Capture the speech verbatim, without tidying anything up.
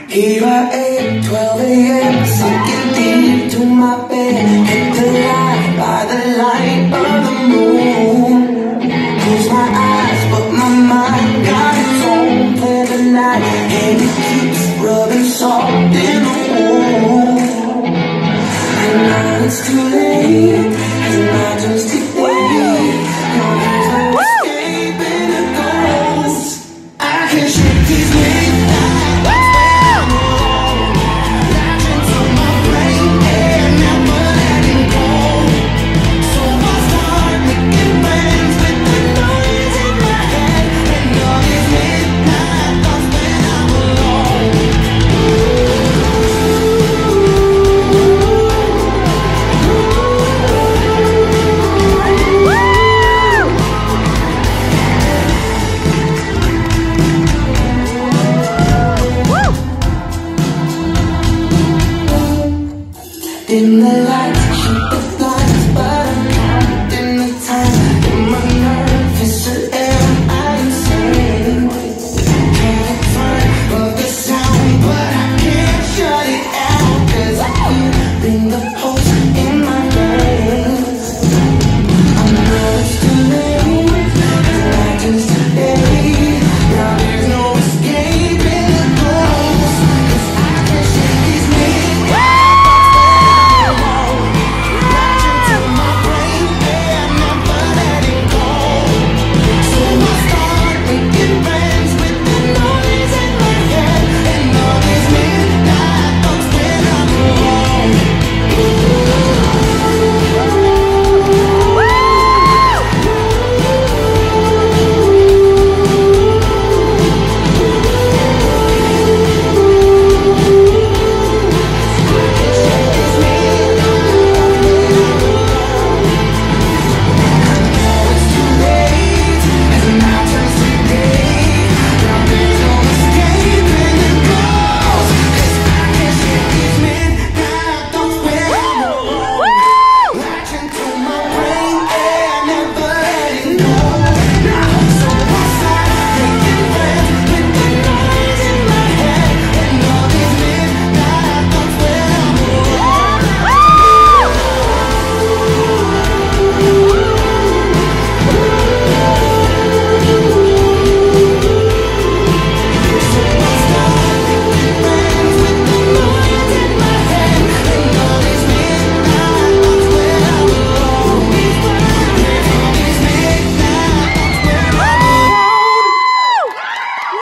Here I am, twelve a m, sinking deep to my bed. Hit the light by the light of the moon. Close my eyes, but my mind got its own plan tonight, and it keeps rubbing salt in the wound. And now it's too late, and I just today. No, there's no escaping a ghost. I can shake these midnight. In the